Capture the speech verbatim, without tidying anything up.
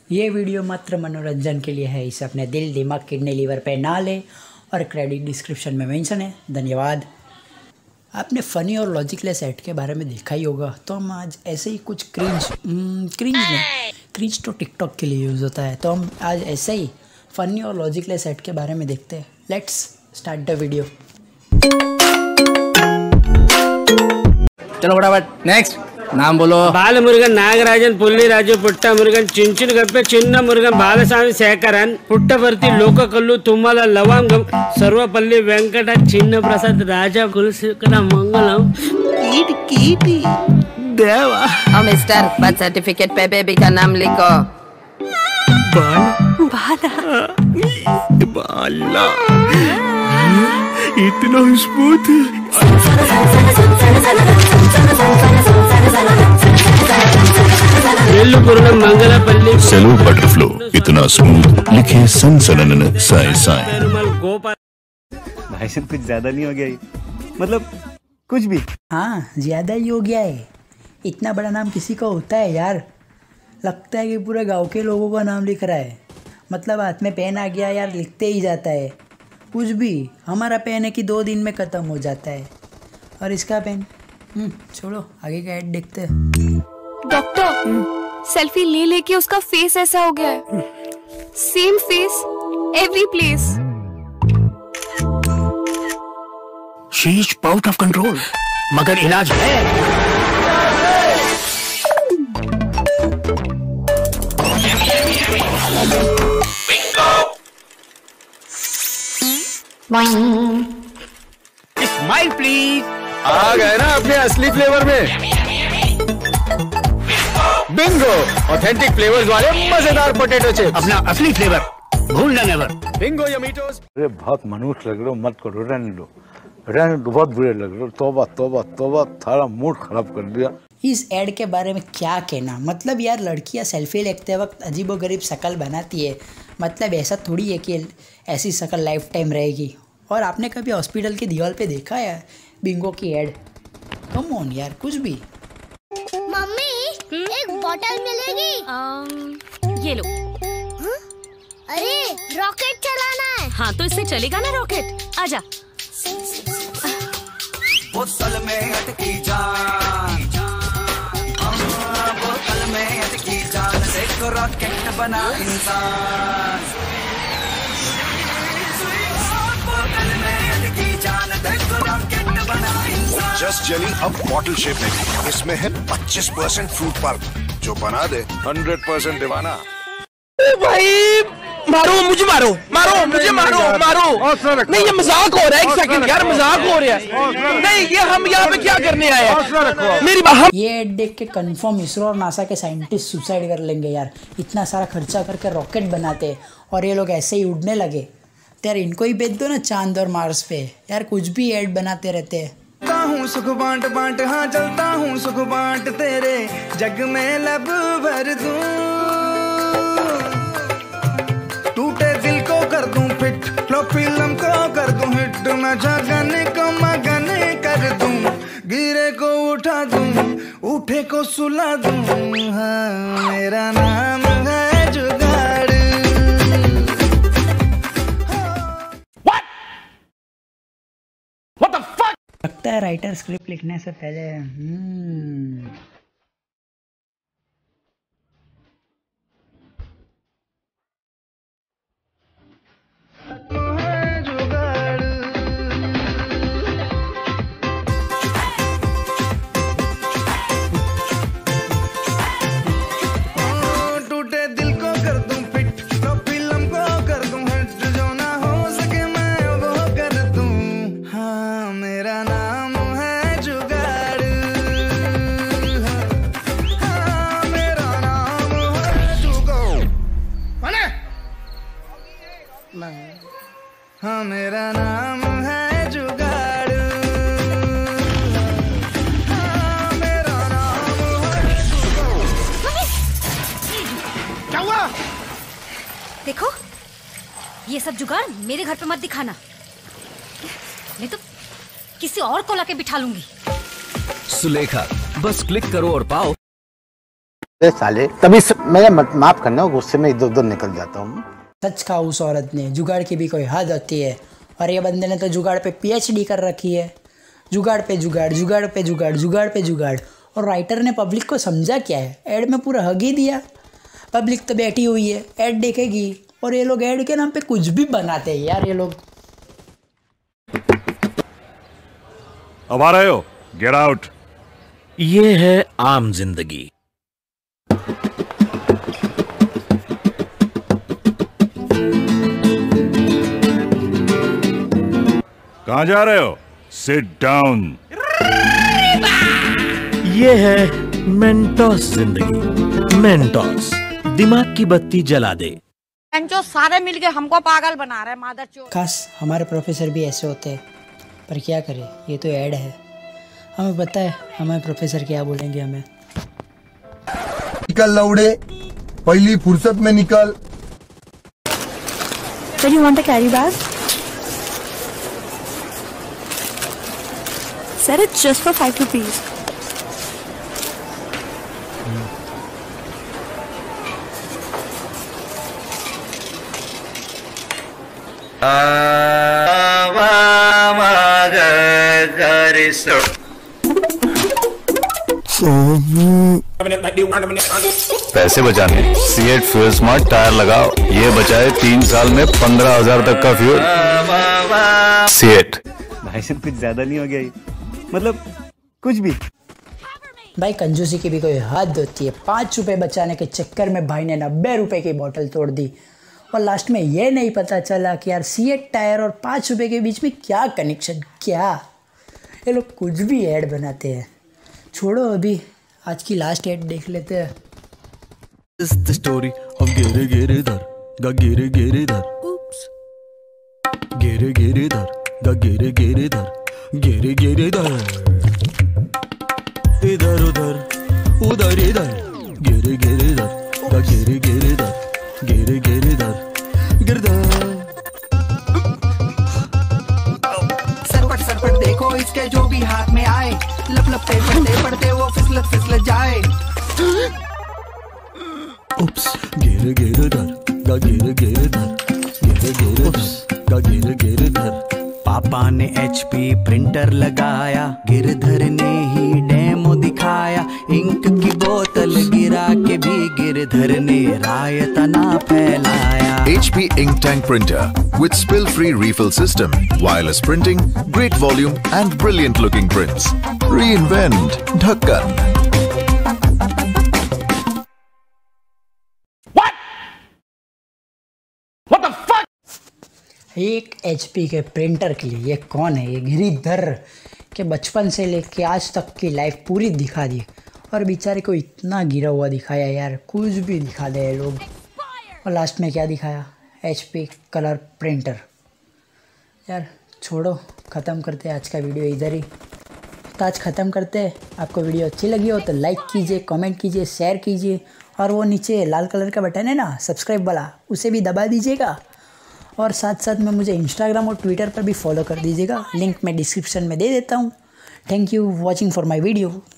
ये वीडियो मात्र मनोरंजन के लिए है। इसे अपने दिल, दिमाग, किडनी, लीवर पे ना ले और क्रेडिट डिस्क्रिप्शन में मेंशन है। धन्यवाद। आपने फ़नी और लॉजिकलेस एड के बारे में देखा ही होगा, तो हम आज ऐसे ही कुछ क्रिंज क्रिंज नहीं क्रिंज तो टिकटॉक के लिए यूज़ होता है, तो हम आज ऐसे ही फ़नी और लॉजिकलेस एड के बारे में देखते हैं। Let's start the video. चलो फटाफट नेक्स्ट नाम बोलो। బాలమురుగన్ నాగరాజన్ పుల్లిరాజు పుట్ట మురుగన్ చించును గప్ప చిన్న మురుగన్ బాలస్వామి శేఖరన్ పుట్టపర్తి లోకకల్లు తుమ్మల లవంగం సర్వపల్లి వెంకట చిన్న ప్రసాద్ రాజా కులశేఖర మంగళం कीटी कीटी देवा। और मिस्टर बर्थ सर्टिफिकेट पे बेबी का नाम लिखो। बाला बाला इतना स्मूथ। सेलो बटरफ्लो इतना स्मूथ, लिखे सनसनन साए साए। भाई साहब कुछ ज्यादा नहीं हो गया ये? मतलब कुछ भी? हाँ, ज़्यादा ही हो गया है। इतना बड़ा नाम किसी का होता है यार? लगता है कि पूरे गांव के लोगों का नाम लिख रहा है। मतलब हाथ में पेन आ गया यार, लिखते ही जाता है कुछ भी। हमारा पेन है कि दो दिन में ख़त्म हो जाता है, और इसका पेन छोड़ो, आगे का ऐड देखते हैं। डॉक्टर, सेल्फी ले लेके उसका फेस ऐसा हो गया है, same face every place. She is out of control, मगर इलाज है। Smile please. आ गए ना अपने असली फ्लेवर में। बिंगो, ऑथेंटिक फ्लेवर्स वाले मजेदार पोटैटो चिप्स। अपना असली फ्लेवर भूलना नेवर। बिंगो यमीटोस। अरे बहुत मनुष्य लग रहे हो, मत करो, रहने दो रहने दो, बहुत बुरे लग रहे हो। तौबा तौबा तौबा, थारा मूड खराब कर दिया। इस ऐड के बारे में क्या कहना। मतलब यार, लड़कियां सेल्फी लेते वक्त अजीबोगरीब शक्ल बनाती है। मतलब ऐसा थोड़ी है कि ऐसी शक्ल लाइफ टाइम रहेगी। और आपने कभी हॉस्पिटल की दीवार पे देखा है बिंगो की ऐड? कम ऑन यार, कुछ भी। मम्मी, एक बोतल मिलेगी? um, ये लो। हा? अरे रॉकेट चलाना है। हाँ तो इससे चलेगा ना रॉकेट। आजा। बोतल में अटकी जान, बोतल में अटकी जान, देखो रॉकेट बना इंसान। बोतल में अटकी जान, देखो रॉकेट बना इंसान। जस्ट जेली अब बॉटल शेप में, इसमें है पच्चीस परसेंट फ्रूट पल्प, जो बना दे हंड्रेड परसेंट दीवाना। भाई मारो मुझे, मारो मारो मुझे, मारो मारो। नहीं ये मजाक हो रहा है, एक सेकंड यार, मजाक हो रहा है। नहीं ये हम यहाँ पे क्या करने आए हैं? मेरी बात। ये ऐड देख के कंफर्म इसरो और नासा के साइंटिस्ट सुसाइड कर लेंगे यार। इतना सारा खर्चा करके रॉकेट बनाते और ये लोग ऐसे ही उड़ने लगे, तो यार इनको ही भेज दो ना चांद और मार्स पे। यार कुछ भी ऐड बनाते रहते हैं। हूँ सुख बांट बांट, हाँ चलता हूँ सुख बांट, तेरे जग में लब भर दूं, टूटे दिल को कर दूं फिट, लो फिल्म को कर दूं हिट, मैं जगन को मगन कर दूं, गिरे को उठा दूं, उठे को सुला दूं। हाँ मेरा नाम है जुगाड़। लगता है राइटर स्क्रिप्ट लिखने से पहले हम्म टूटे दिल को कर दूं फिट, तो फिल्म को कर दूं हिट, जो ना हो सके मैं वो कर दूं। हाँ मेरा नाम है जुगाड़। हाँ मेरा नाम है जुगाड़। हाँ मेरा नाम है जुगाड़। हाँ मेरा नाम है जुगाड़। क्या हुआ? देखो, ये सब जुगाड़ मेरे घर पे मत दिखाना, नहीं तो किसी और को लाके बिठा लूंगी। सुलेखा, बस क्लिक करो और पाओ साले तभी मैं माफ करना, गुस्से में इधर उधर निकल जाता हूँ। सच कहा उस औरत ने, जुगाड़ की भी कोई हद होती है। और ये बंदे ने तो जुगाड़ पे पीएचडी कर रखी है। जुगाड़ पे जुगाड़, जुगाड़ पे जुगाड़, जुगाड़ पे जुगाड़। और राइटर ने पब्लिक को समझा क्या है, ऐड में पूरा हग ही दिया। पब्लिक तो बैठी हुई है, ऐड देखेगी, और ये लोग ऐड के नाम पे कुछ भी बनाते हैं यार ये लोग। अब आ रहे हो, गेट आउट। ये है आम जिंदगी। कहां जा रहे हो? Sit down. ये है मेंटोस जिंदगी। मेंटोस दिमाग की बत्ती जला दे। जो सारे मिलके हमको पागल बना रहे हैं मादरचोद। काश हमारे प्रोफेसर भी ऐसे होते, पर क्या करें, ये तो ऐड है। हमें पता है हमारे प्रोफेसर क्या बोलेंगे हमें। निकल लौड़े, पहली फुर्सत में निकल। So you want a carry bag? Sir, it's just for five rupees. पैसे बचाने सीएट फ्यूल स्मार्ट टायर लगाओ, ये बचाए तीन साल में पंद्रह हजार तक का फ्यूल। सीएट। भाई साहब कुछ ज्यादा नहीं हो गया ये, मतलब कुछ भी। भाई कंजूसी की भी कोई हद होती है। पाँच रुपए बचाने के चक्कर में भाई ने नब्बे रुपए की बोतल तोड़ दी, और लास्ट में ये नहीं पता चला कि यार सीएट टायर और पाँच रुपए के बीच में क्या कनेक्शन। क्या ये लोग कुछ भी ऐड बनाते हैं। छोड़ो, अभी आज की लास्ट ऐड देख लेते हैं। This is the story of गिरे गिरे धर गा गिरे गिरे धर। गिरे गिरे धर गा गिरे गिरे धर गिरे गिरे धर। इधर उधर उधर इधर गिरे गिरे धर गा गिरे गिरे धर गिरे गिरे धर गिरधर। सरपट सरपट देखो इसके जो भी हाथ में आए, लप लप पे पड़ते पड़ते वो फिसलत फिसलत जाए। उप्स गिरे गिरे धर गा गिरे गिरे धर गिरे गिरे धर गा गिरे गिरे धर। पापा ने एचपी प्रिंटर लगाया, गिरधर ने ही डेमो दिखाया। इंक की बोतल गिरा के भी गिरधर ने रायतना फैलाया। H P Ink Tank Printer with spill-free refill system, wireless printing, great volume and brilliant-looking prints. Reinvent Dhakkan. एक एचपी के प्रिंटर के लिए ये कौन है, ये गिरिधर के बचपन से लेके आज तक की लाइफ पूरी दिखा दी, और बेचारे को इतना गिरा हुआ दिखाया यार। कुछ भी दिखा दे ये लोग। और लास्ट में क्या दिखाया, एचपी कलर प्रिंटर। यार छोड़ो, ख़त्म करते हैं आज का वीडियो इधर ही। तो आज ख़त्म करते हैं। आपको वीडियो अच्छी लगी हो तो लाइक कीजिए, कमेंट कीजिए, शेयर कीजिए, और वो नीचे लाल कलर का बटन है ना सब्सक्राइब वाला, उसे भी दबा दीजिएगा। और साथ साथ में मुझे इंस्टाग्राम और ट्विटर पर भी फॉलो कर दीजिएगा, लिंक मैं डिस्क्रिप्शन में दे देता हूँ। Thank you watching for my video.